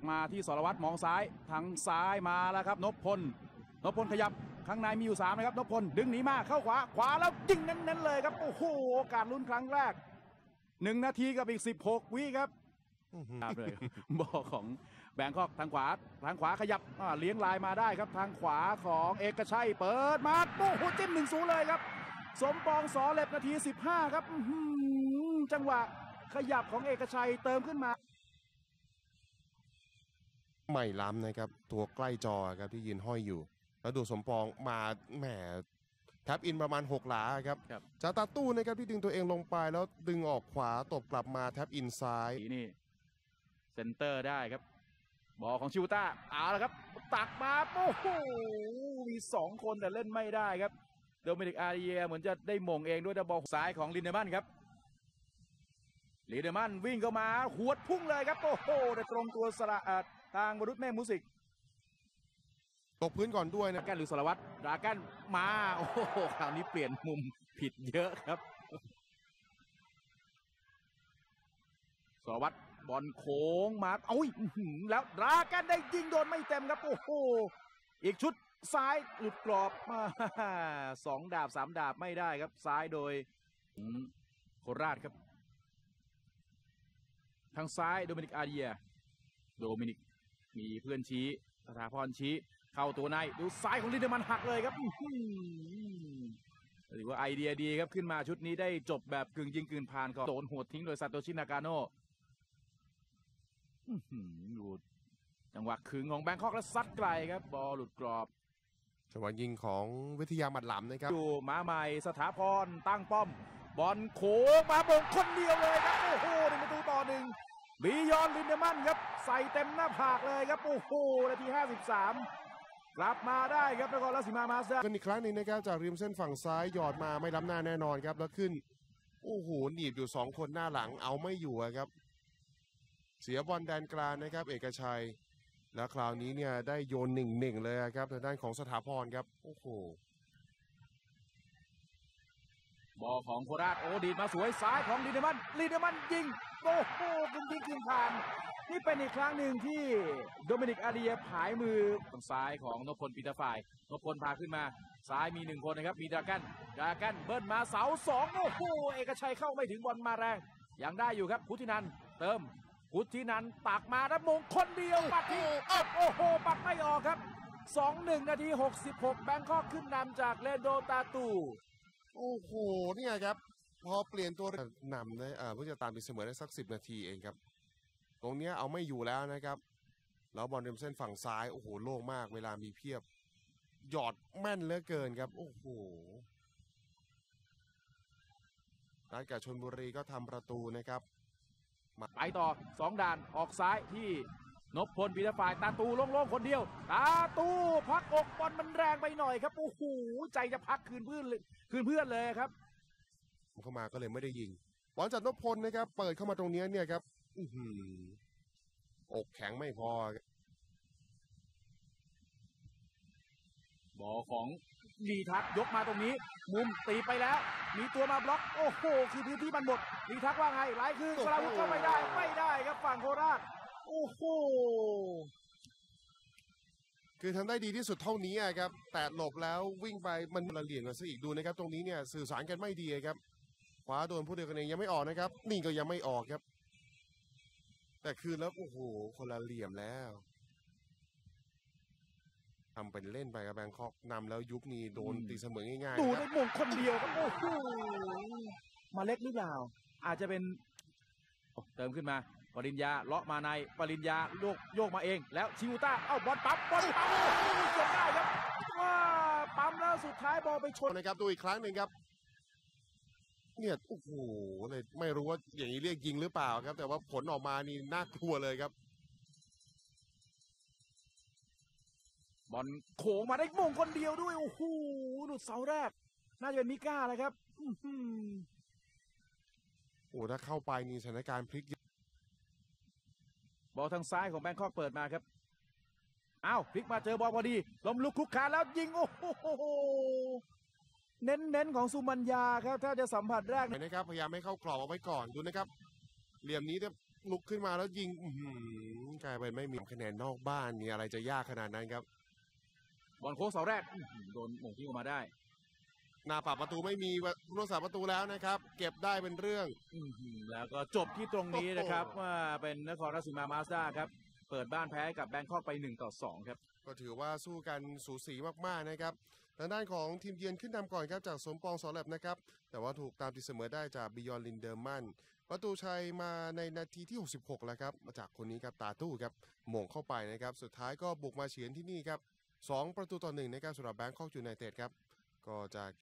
มาที่สรวัตรมองซ้ายทางซ้ายมาแล้วครับนพพลขยับข้างในมีอยู่3นะครับนพพลดึงหนีมาเข้าขวาแล้วยิงเน้นๆเลยครับโอ้โหโอกาสลุ้นครั้งแรก1 นาทีกับอีก16 วิครับเลยบอลของแบงคอกทางขวาขยับเลี้ยงลายมาได้ครับทางขวาของเอกชัยเปิดมาโอ้โหจิ้ม1-0เลยครับสมปองสอเล็บนาที15ครับจังหวะขยับของเอกชัยเติมขึ้นมาไม่ล้ำนะครับตัวใกล้จอครับที่ยืนห้อยอยู่แล้วดูสมปองมาแหมแท็บอินประมาณ6 หลาครับจากตาตู้นะครับที่ดึงตัวเองลงไปแล้วดึงออกขวาตบกลับมาแท็บอินซ้ายนี่เซนเตอร์ได้ครับบอลของชิวต้าเอาละครับตักมาโอ้โหมี2 คนแต่เล่นไม่ได้ครับโดมินิกอาริเยเหมือนจะได้มงเองด้วยบอลซ้ายของลินเดอร์มันครับลินเดอร์มันวิ่งเข้ามาหวดพุ่งเลยครับโอ้โหแต่ตรงตัวสระทางวรุษแม่มุสิกตกพื้นก่อนด้วยนะแกนหรือสารวัตรดรากันมาโอ้โหคราวนี้เปลี่ยนมุมผิดเยอะครับสารวัตรบอลโค้งมาแล้วดรากันได้ยิงโดนไม่เต็มครับโอ้โหอีกชุดซ้ายหลุดกรอบมา2 ดาบ 3 ดาบไม่ได้ครับซ้ายโดยโคราชครับทางซ้ายโดมินิกอาเดียมีเพื่อนชี้สถาพรชี้เข้าตัวในดูซ้ายของลินเดอร์มันหักเลยครับถือว่าไอเดียดีครับขึ้นมาชุดนี้ได้จบแบบกึ่งยิงกึ่งผ่านก็โดนโหดทิ้งโดยซาโตชินากาโน่หลุดจังหวะขึงของแบงคอกแล้วซัดไกลครับบอลหลุดกรอบจังหวะยิงของวิทยาหมัดหลำนะครับดูมาใหม่สถาพรตั้งป้อมบอลโค้งมาบงคนเดียวเลยครับโอ้โห1-1บียอนลินเดอร์มันครับใส่เต็มหน้าผากเลยครับโอ้โหนาที53กลับมาได้ครับนครราชสีมามาสด้ากันอีกครั้งหนึ่งนะครับจากริมเส้นฝั่งซ้ายหยอดมาไม่ล้ำหน้าแน่นอนครับแล้วขึ้นโอ้โหหนีบอยู่2 คนหน้าหลังเอาไม่อยู่ครับเสียบอลแดนกลางนะครับเอกชัยแล้วคราวนี้เนี่ยได้โยน1-1เลยครับทางด้านของสถาพรครับโอ้โหบอลของโคราชโอ้ดีดมาสวยซ้ายของลินเดอร์มันยิงโอ้โหยิงผ่านนี่เป็นอีกครั้งหนึ่งที่โดมินิกอาเดียผายมือทางซ้ายของนพพลปีตาฝ่ายนพพลพาขึ้นมาซ้ายมี1 คนนะครับมีดรากันเบิ้ลมาเสา2โอ้โหเอกชัยเข้าไม่ถึงบอลมาแรงยังได้อยู่ครับพุทธินันเติมพุทธินันตักมาแล้วมงคนเดียวปัดที่โอ้โหปัดไม่ออกครับ2-1 นาที66แบงคอกขึ้นนำจากเลนโดตาตูโอ้โหเนี่ยครับพอเปลี่ยนตัวนำนะเพื่อจะตามไปเสมอได้สัก10 นาทีเองครับตรงนี้เอาไม่อยู่แล้วนะครับแล้วบอลริมเส้นฝั่งซ้ายโอ้โหโล่งมากเวลามีเพียบหยอดแม่นเหลือเกินครับโอ้โหนัดกับชลบุรีก็ทำประตูนะครับไปต่อ2 ด่านออกซ้ายที่นพพลปีตาฝ่ายตาตูโล่งๆคนเดียวตาตูพักอกบอลมันแรงไปหน่อยครับโอ้โหใจจะพักคืนเพื่อนเลยครับเข้ามาก็เลยไม่ได้ยิงบอลจากนพพลนะครับเปิดเข้ามาตรงนี้เนี่ยครับอกแข็งไม่พอบอลของลีทักยกมาตรงนี้มุมตีไปแล้วมีตัวมาบล็อกโอ้โหคือพื้นที่มันหมดลีทักว่าไงไหลคือสราวุธก็ไม่ได้ครับฝั่งโคราชโอ้โหคือทำได้ดีที่สุดเท่านี้ครับแต่หลบแล้ววิ่งไปมันละเลียงกันซะอีกดูนะครับตรงนี้เนี่ยสื่อสารกันไม่ดีครับขวาโดนผู้เดียวกันเองยังไม่ออกนะครับนี่ก็ยังไม่ออกครับแต่คือแล้วโอ้โหคนละเหลี่ยมแล้วทำเป็นเล่นไปกับแบงคอกนำแล้วยุบนี่โดนตีเสมอง่ายๆดูได้มงคนเดียวครับโอ้โหมาเล็กหรือเปล่าอาจจะเป็นเติมขึ้นมาปริญญาเลาะมาในปริญญาโยกมาเองแล้วชิวต้าบอลปั๊มเกือบได้ครับว่าปั๊มแล้วสุดท้ายบอลไปชนนะครับดูอีกครั้งหนึ่งครับเนี่ยโอ้โหเลยไม่รู้ว่าอย่างนี้เรียกยิงหรือเปล่าครับแต่ว่าผลออกมานี่น่ากลัวเลยครับบอลโขงมาได้มงคนเดียวด้วยโอ้โหหลุดเสาแรกน่าจะเป็นมิก้าเลยครับโอ้ถ้าเข้าไปนี่สถานการณ์พลิกบอลทางซ้ายของแบงคอกเปิดมาครับพลิกมาเจอบอลพอดีล้มลุกคลุกคลานแล้วยิงโอ้โหเน้นของสุมัญญาครับถ้าจะสัมผัสแรกนะครับพยายามให้เข้ากรอบเอาไว้ก่อนดูนะครับเหลี่ยมนี้จะลุกขึ้นมาแล้วยิงกลายเป็นไม่มีคะแนนนอกบ้านนี่อะไรจะยากขนาดนั้นครับบอลโค้งเสาแรกโดนหม่งทิ้งออกมาได้หน้าปากประตูไม่มีผู้รักษาประตูแล้วนะครับ เก็บได้เป็นเรื่องแล้วก็จบที่ตรงนี้นะครับว่าเป็นนครราชสีมามาสด้าครับเปิดบ้านแพ้กับแบงคอกไป1-2ครับก็ถือว่าสู้กันสูสีมากๆนะครับทางด้านของทีมเยือนขึ้นนำก่อนครับจากสมปองสอแลบนะครับแต่ว่าถูกตามตีเสมอได้จากบิยอนลินเดอร์มันประตูชัยมาในนาทีที่66แล้วครับมาจากคนนี้ครับตาตู้ครับหม่งเข้าไปนะครับสุดท้ายก็บุกมาเฉือนที่นี่ครับ2-1นะครับสำหรับแบงคอกยูไนเต็ดครับก็จาก